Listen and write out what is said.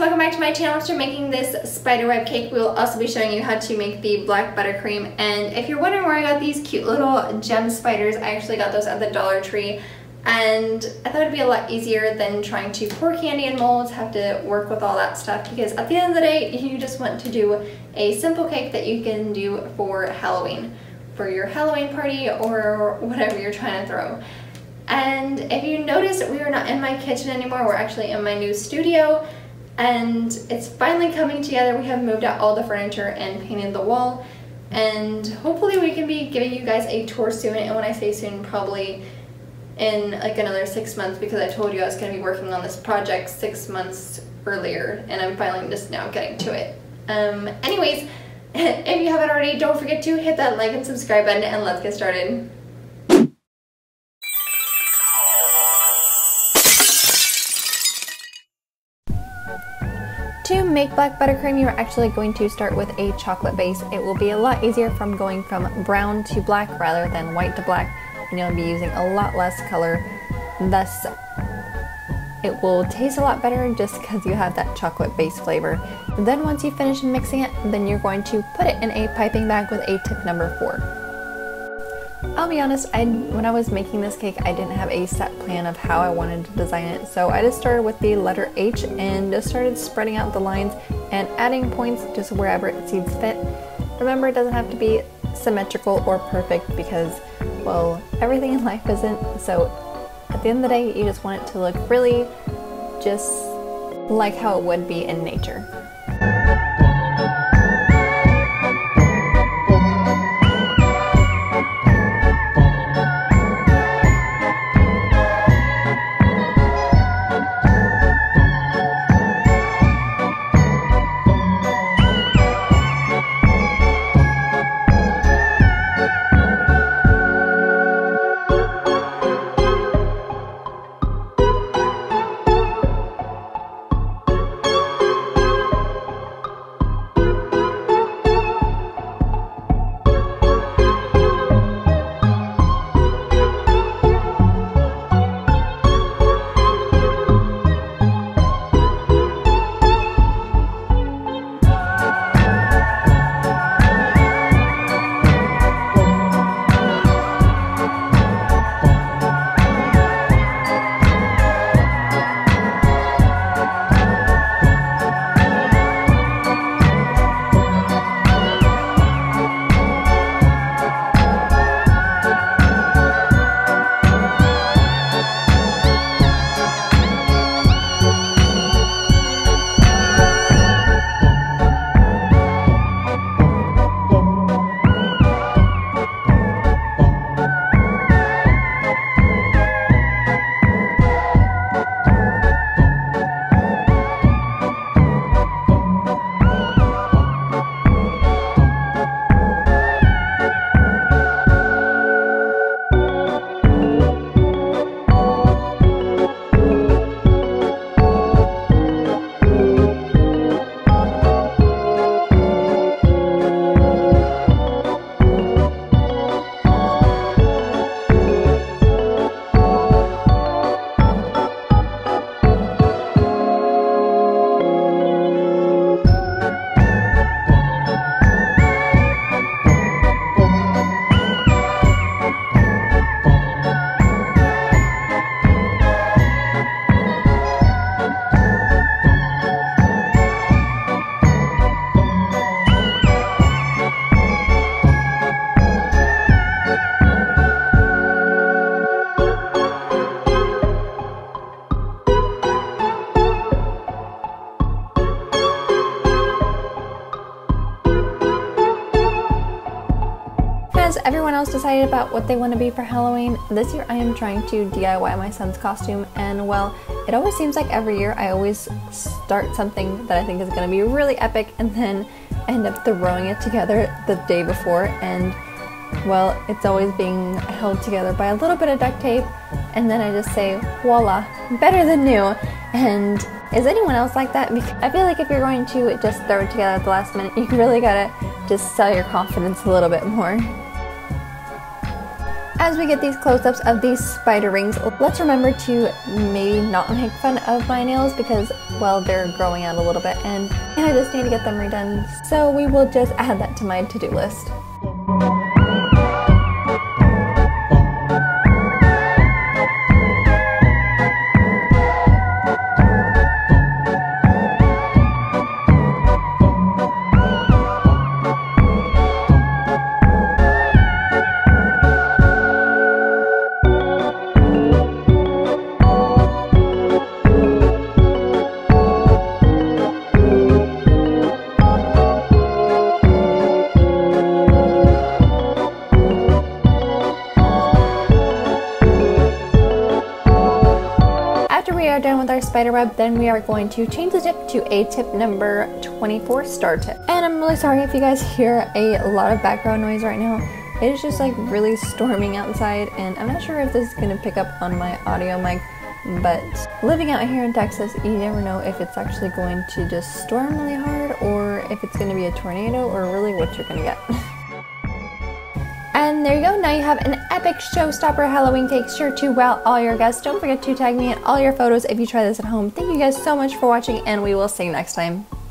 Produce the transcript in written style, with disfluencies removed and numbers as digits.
welcome back to my channel. After making this spiderweb cake, we will also be showing you how to make the black buttercream. And if you're wondering where I got these cute little gem spiders, I actually got those at the Dollar Tree. And I thought it'd be a lot easier than trying to pour candy in molds, have to work with all that stuff, because at the end of the day, you just want to do a simple cake that you can do for Halloween, for your Halloween party or whatever you're trying to throw. And if you notice, we are not in my kitchen anymore. We're actually in my new studio, and it's finally coming together. We have moved out all the furniture and painted the wall, and hopefully we can be giving you guys a tour soon. And when I say soon, probably in like another 6 months, because I told you I was going to be working on this project 6 months earlier, and I'm finally just now getting to it. Anyways, if you haven't already, don't forget to hit that like and subscribe button, and let's get started. To make black buttercream, you're actually going to start with a chocolate base. It will be a lot easier from going from brown to black rather than white to black, and you'll be using a lot less color. Thus, it will taste a lot better just because you have that chocolate base flavor. Then once you finish mixing it, then you're going to put it in a piping bag with a tip number 4. I'll be honest, when I was making this cake, I didn't have a set plan of how I wanted to design it, so I just started with the letter H and just started spreading out the lines and adding points just wherever it seems fit. Remember, it doesn't have to be symmetrical or perfect because, well, everything in life isn't, so at the end of the day, you just want it to look really just like how it would be in nature. Everyone else decided about what they want to be for Halloween. This year I am trying to DIY my son's costume, and well, it always seems like every year I always start something that I think is going to be really epic and then end up throwing it together the day before, and well, it's always being held together by a little bit of duct tape, and then I just say, voila, better than new. And is anyone else like that? Because I feel like if you're going to just throw it together at the last minute, you really gotta just sell your confidence a little bit more. As we get these close-ups of these spider rings, let's remember to maybe not make fun of my nails because, well, they're growing out a little bit and I just need to get them redone. So we will just add that to my to-do list. Done with our spider web, then we are going to change the tip to a tip number 24 star tip. And I'm really sorry if you guys hear a lot of background noise right now. It is just like really storming outside and I'm not sure if this is going to pick up on my audio mic, but living out here in Texas, you never know if it's actually going to just storm really hard or if it's going to be a tornado or really what you're going to get. And there you go, now you have an epic showstopper Halloween cake sure to wow all your guests. Don't forget to tag me in all your photos if you try this at home. Thank you guys so much for watching and we will see you next time.